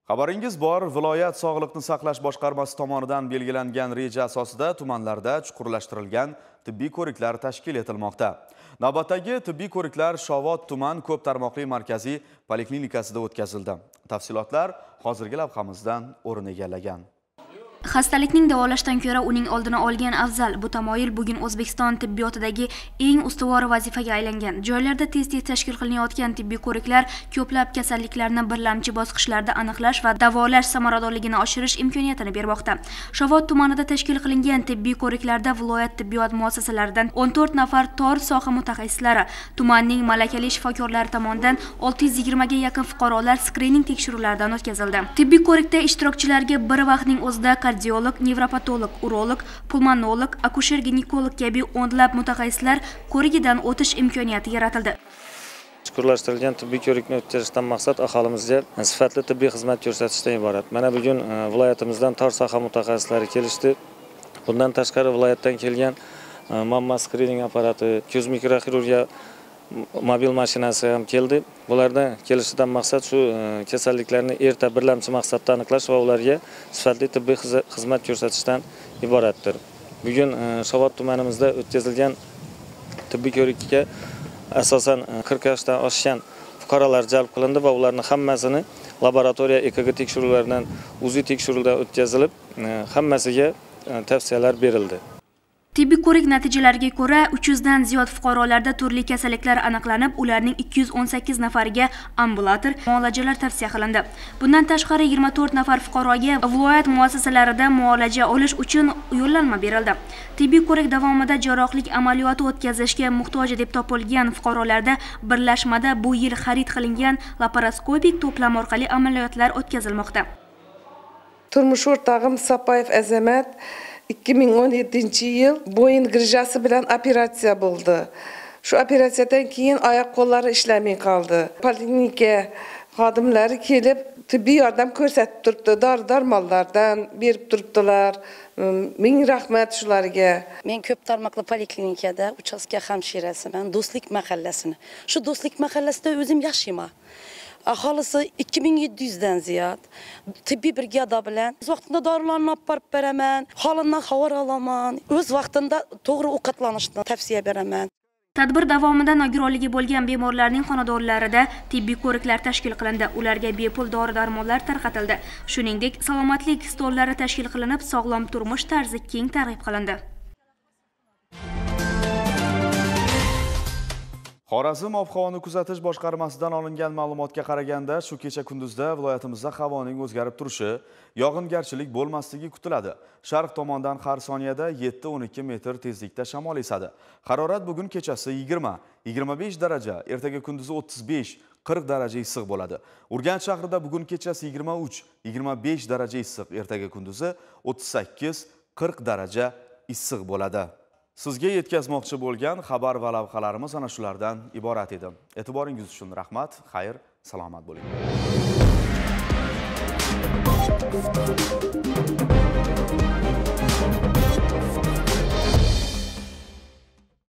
Xabaringiz bor, viloyat sog'liqni saqlash boshqarmasi tomonidan belgilangan reja asosida tumanlarda chuqurlashtirilgan tibbiy ko'riklar tashkil etilmoqda. Navbatdagi tibbiy ko'riklar Shovot tuman ko'p tarmoqli markaziy poliklinikasida o'tkazildi. Tafsilotlar hozirgi lavhamizdan o'rin egallagan. Xastalikning davolashdan ko'ra uning oldini olgan afzal. Bu tamoyil bugun O'zbekiston tibbiyotidagi eng ustuvor vazifaga aylangan. Joylarda tez-tez tashkil qilinayotgan tibbiy ko'riklar ko'plab kasalliklarni birlamchi bosqichlarda aniqlash va davolash samaradorligini oshirish imkoniyatini bermoqda. Shovot tumanida tashkil qilingan tibbiy ko'riklarda viloyat tibbiyot muassasalaridan 14 nafar tor soha mutaxassislari, tumanning malakali shifokorlari tomonidan 620 ga yaqin fuqarolar skrining tekshiruvlaridan o'tkazildi. Tibbiy ko'rikda ishtirokchilarga bir vaqtning o'zida kardiolog, nevropatolog, urolog, pulmonolog, akusher-ginekolog kabi o'nlab mutaxassislar ko'rigidan o'tish imkoniyati yaratildi. Chuqurlashtirilgan tibbiy ko'rikni o'tkazishdan maqsad aholimizga sifatli tibbiy xizmat ko'rsatishdan iborat. Mana bugun viloyatimizdan tor soha mutaxassislari kelishdi. Bundan tashqari viloyatdan kelgan mamma skrining apparati, ko'z mikroxirurgiya mobil mashinasi ham keldi. Bulardan kelishidan maqsad shu kasalliklarni erta birlamchi maqsadda aniqlash va ularga sifatli tibbiy xizmat ko'rsatishdan iboratdir. Bugun Shovot tumanimizda o'tkazilgan tibbiy ko'rikka asosan 40 yoshdan oshgan fuqarolar jalb qilindi va ularning hammasini laboratoriya EKG tekshiruvlaridan, UZI tekshiruvdan o'tkazilib, hammasiga tavsiyalar berildi. Tibbiy ko'rik natijalariga ko'ra 300 dan ziyod fuqarolarda turli kasalliklar aniqlanib, ularning 218 nafariga ambulator muolajalar tavsiya qilindi. Bundan tashqari 24 nafar fuqaroga viloyat muassasalarida muolaja olish uchun yo'llanma berildi. Tibbiy ko'rik davomida jarrohlik amaliyoti o'tkazishga muhtoj deb topilgan fuqarolarda birlashmada bu yil xarid qilingan laparoskopik to'plam orqali amaliyotlar o'tkazilmoqda. Turmush o'rtog'im Sapayev Azamat 2017 yıl boyun grijasi bilan operatsiya bo'ldi. Shu operatsiyadan keyin oyoq qo'llari ishlamay qoldi. Poliklinika xodimlari kelib tibbiy yordam ko'rsatib turibdi. Dori-darmonlardan berib turibdilar. Ming rahmat shularga. Men ko'p tarmoqli poliklinikada uchastka hamshirasiman, Do'stlik mahallasini. Shu Do'stlik mahallasida o'zim yashayman. Aholisi 2700 dan ziyod tibbiy brigada bilan o'z vaqtida dorilarni olib borib beraman, holidan xabar olaman, o'z vaqtida to'g'ri ovqatlanishni tavsiya beraman. Tadbir davomida nogironligi bo'lgan bemorlarning xonadonlarida tibbiy ko'riklar tashkil qilindi. Ularga bepul dori-darmonlar tarqatildi. Shuningdek, salomatlik stollari tashkil qilinib, sog'lom turmush tarzi keng targ'ib qilindi. Xorazm ob-havoni kuzatish boshqarmasidan olingan ma'lumotga qaraganda, shu kecha kunduzda viloyatimizda havoning o'zgarib turishi, yog'ingarchilik bo'lmasligi kutiladi. Sharq tomondan har soniyada 7-12 metr tezlikda shamol esadi. Harorat bugun kechasi 20-25 daraja, ertaga kunduzi 35-40 daraja issiq bo'ladi. Urganch shahrida bugun kechasi 23-25 daraja issiq, ertaga kunduzi 38-40 daraja issiq bo'ladi. Sizga yetkazmoqchi bo'lgan xabar va lavhalarimiz ana shulardan iborat edi. E'tiboringiz uchun rahmat, xayr, salomat bo'ling.